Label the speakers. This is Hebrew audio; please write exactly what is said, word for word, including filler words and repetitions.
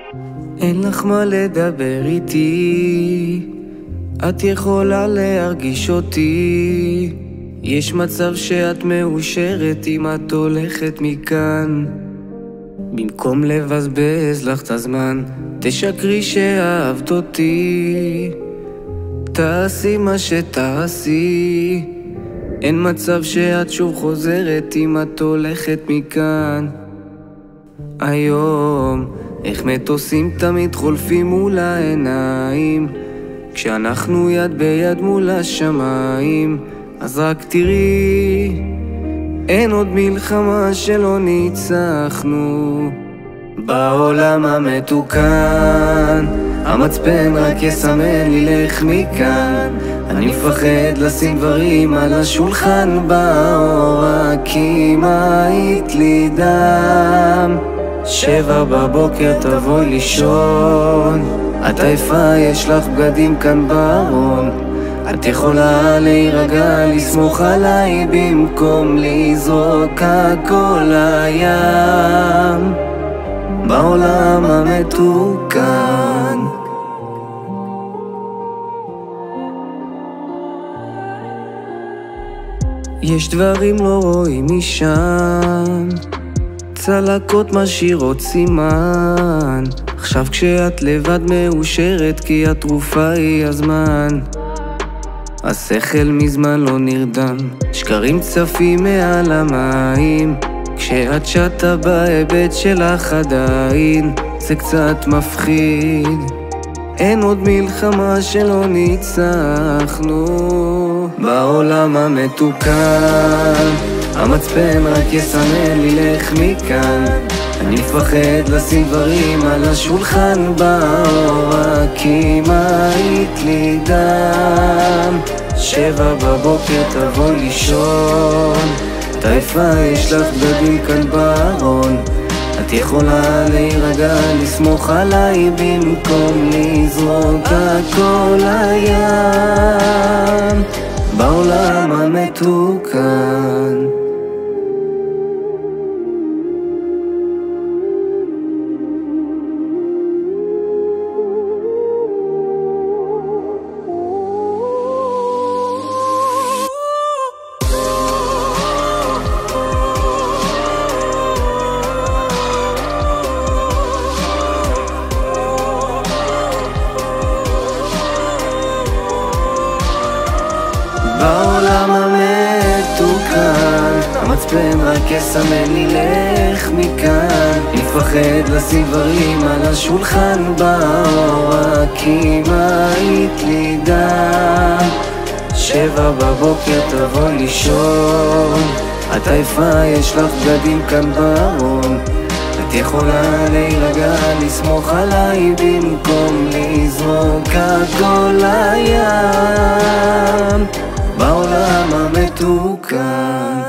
Speaker 1: אין לך מה לדבר איתי, את יכולה להרגיש אותי. יש מצב שאת מאושרת אם את הולכת מכאן. במקום לבזבז לך את הזמן, תשקרי שאהבת אותי. תעשי מה שתעשי, אין מצב שאת שוב חוזרת אם את הולכת מכאן. היום איך מטוסים תמיד חולפים מול העיניים, כשאנחנו יד ביד מול השמיים. אז רק תראי, אין עוד מלחמה שלא ניצחנו. בעולם המתוקן המצפן רק יסמן לי לך מכאן. אני מפחד לשים דברים על השולחן באור, רק אם היית לי דם. שבע בבוקר תבואי לישון, את עייפה יש לך בגדים כאן בארון. את יכולה להירגע, לסמוך עליי במקום לזרוק הכל לים. בעולם המתוקן יש דברים לא רואים משם, צלקות משאירות סימן. עכשיו כשאת לבד מאושרת כי התרופה היא הזמן. השכל מזמן לא נרדם, שקרים צפים מעל המים. כשאת שטה בהיבט שלך עדיין זה קצת מפחיד. אין עוד מלחמה שלא ניצחנו. בעולם המתוקן המצפן רק יסמן לי לך מכאן. אני מפחד לשים דברים על השולחן באור, רק אם היית לי דם. שבע בבוקר תבואי לישון, את עייפה יש לך בגדים כאן בארון. את יכולה להירגע, לסמוך עליי במקום לזרוק הכל לים. בעולם המתוקן בעולם המתוקן המצפן רק יסמן לי לך מכאן. מפחד לשים דברים על השולחן באור, רק אם היית לי דם. שבע בבוקר תבואי לישון, את עייפה יש לך בגדים כאן בארון. את יכולה להירגע, לסמוך עליי במקום לזרוק הכל לים. בעולם המתוקן